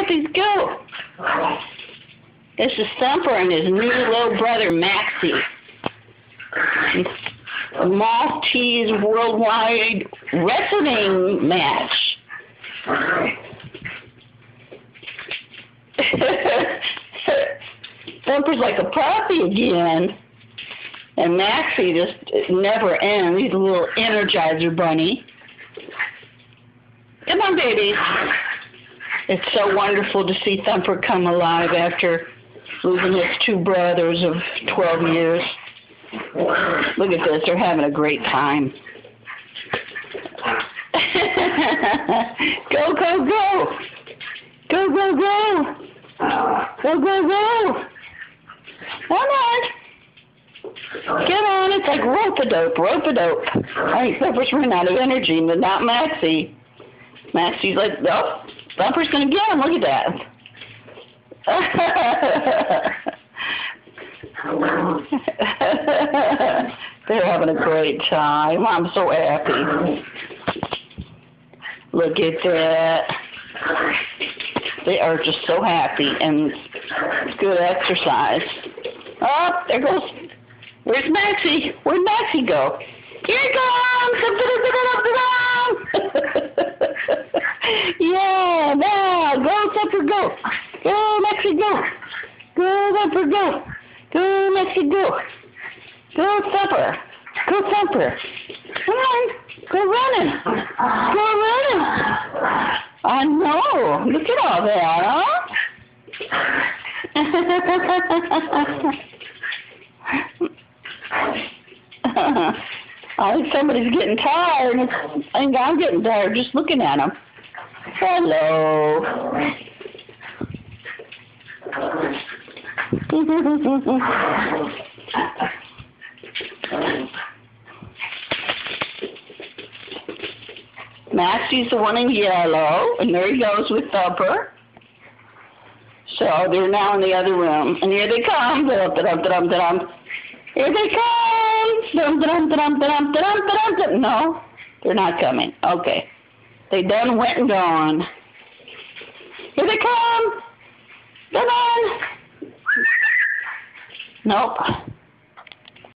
puppies, go. This is Thumper and his new little brother, Maxie. A Maltese worldwide wrestling match. Thumper's like a puppy again. And Maxie just never ends. He's a little Energizer bunny. Come on, baby. It's so wonderful to see Thumper come alive after losing his two brothers of 12 years. Look at this. They're having a great time. Go, go, go. Go, go, go. Go, go, go. Come on. Get on. It's like rope-a-dope, rope-a-dope. I think Thumper's running out of energy, but not Maxie. Maxie's like, oh, Thumper's going to get him. Look at that. They're having a great time. I'm so happy. Look at that. They are just so happy and good exercise. Oh, there goes. Where's Maxie? Where'd Maxie go? Here he comes! Yeah, now, go, Thumper, go. Go, Maxie, go. Go, Thumper, go. Go, Maxie, go. Go, Thumper. Go, Thumper. Come on. Go running. Go running. I know. Look at all that, huh? I think somebody's getting tired. I think I'm getting tired just looking at them. Hello. Maxie's the one in yellow, and there he goes with Thumper. So they're now in the other room, and here they come. Da-dum-da-dum-da-dum-da-dum. Here they come. Da-dum-da-dum-da-dum-da-dum-da-dum. No, they're not coming. Okay. They done went and gone. Here they come. Come on. Nope.